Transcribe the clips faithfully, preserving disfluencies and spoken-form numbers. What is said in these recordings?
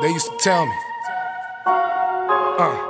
They used to tell me. Uh.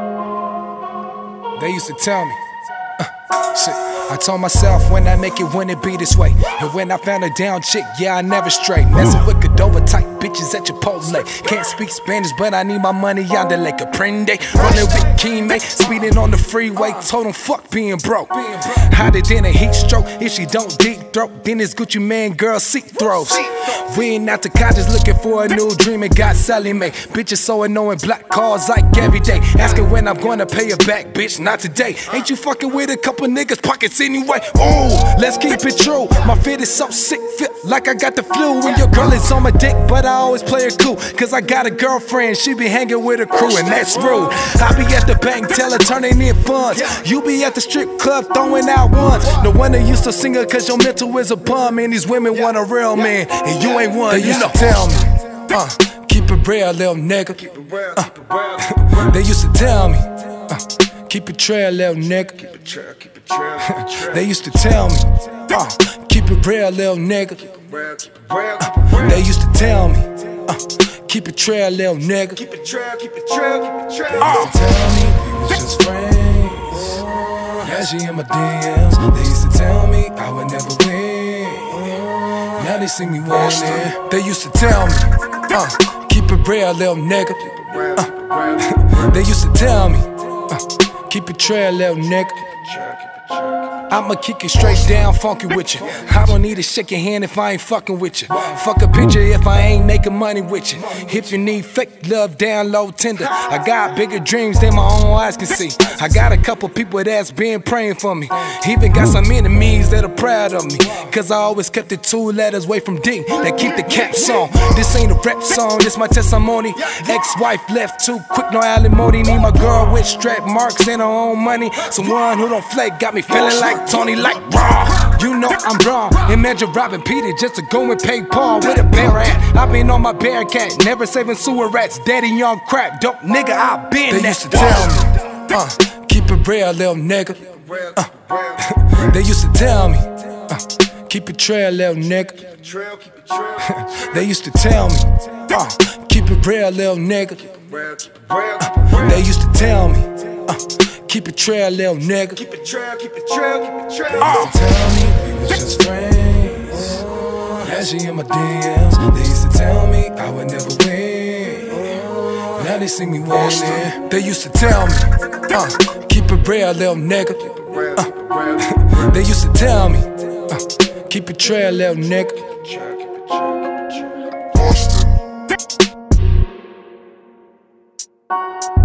They used to tell me. Uh. Shit. I told myself when I make it, when it be this way. And when I found a down chick, yeah, I never strayed. Messing with Cadova type bitches at Chipotle. Can't speak Spanish, but I need my money yonder like Aprende. Running with Kime, speeding on the freeway. Told him fuck being broke. Hotter than a heat stroke. If she don't deep throat, then it's Gucci Man, girl, seat throws. We ain't out to college looking for a new dream, and got Sally Mae. Bitches so annoying, black cars like every day. Asking when I'm gonna pay her back, bitch, not today. Ain't you fucking with a couple niggas' pockets anyway? Ooh, let's keep it true. My fit is so sick, feel like I got the flu. When your girl is on my dick, but I always play her cool. Cause I got a girlfriend, she be hanging with her crew, and that's rude. I be at the bank, tell her turning in funds. You be at the strip club, throwing out ones. No wonder you still single, cause your mental is a bum. And these women want a real man, and you ain't one. They used to tell me, uh, keep it real, little nigga. Uh, they used to tell me, uh, keep it trail, little nigga. They used to tell me, uh, keep it real, little nigga. Uh, they used to tell me, uh, keep it trail, little nigga. Keep it trail, keep it trail, keep it trail. They used to tell me we was just friends. Now she in my D Ms. They used to tell me I would never win. Now they see me winning. They used to tell me, uh, keep it real, little nigga. Uh, they used to tell me, uh, keep it trail, little nigga. I'ma kick it straight down, funky with you. I don't need to shake your hand if I ain't fucking with you. Fuck a picture if I ain't making money with you. If you need fake love, down low, tender. I got bigger dreams than my own eyes can see. I got a couple people that's been praying for me. Even got some enemies that are proud of me. Cause I always kept it two letters away from D that keep the caps on. This ain't a rap song, this my testimony. Ex-wife left too quick, no alimony. Need my girl with strap marks and her own money. Someone who don't flake got me feeling like Tony, like raw. You know I'm wrong. Imagine robbing Peter just to go and pay Paul with a bear at. I been on my bear cat, never saving sewer rats. Daddy young crap, dope nigga, I been. They used to tell me, uh, keep it real, little nigga. Uh, they used to tell me, uh, keep it trail, little nigga. They used to tell me, uh, keep it real, little nigga. Uh, they used to tell me, uh, keep it trail, little nigga. Keep it trail, keep it trail, keep it trail. They used to tell me we was just friends. Now she in my D Ms. They used to tell me I would never win. Now they see me winning. They used to tell me, uh, keep it real, little nigga. Uh, they used to tell me, uh, keep it trail, little nigga. Austin.